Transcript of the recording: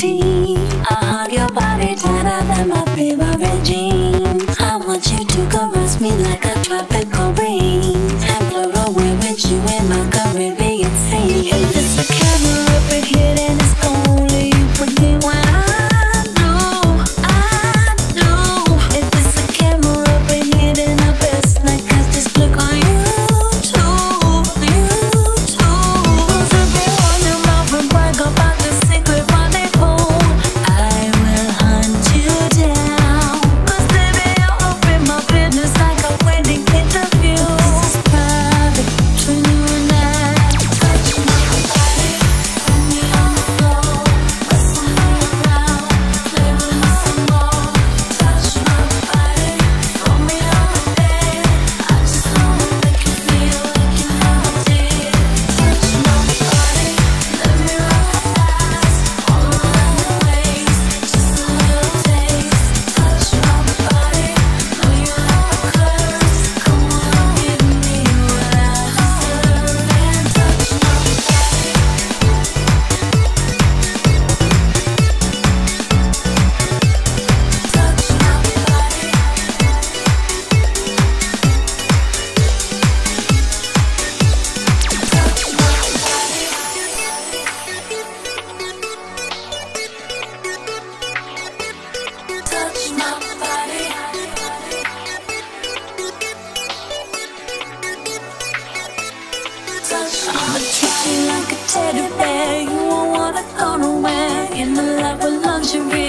tea. I hug your body tighter than my favorite jeans. I want you to caress me like a tropical breeze and float away with you in my Caribbean sea. If it's a camera up ahead and it's only you with me when I do. If it's a camera up ahead and the best night, 'cause just look on YouTube. Cause if you want to love and brag about the secret rendezvous, I will hunt you down. 'Cause baby, I'm up in my business like a wedding interview. This is private between you and I. Touch my body, put me on the floor, wrestle me around, play with me some more. Touch my body, throw me on the bed. I just wanna make you feel like you never did. Touch my body, let me rub my thighs all around your waist, just a little taste. Touch my body, know you love the curves. Come on, give me what I deserve and touch my body. Touch my body. Touch my body. Touch my body. I'ma treat you like a teddy bear. You won't wanna go nowhere. In the love with luxury.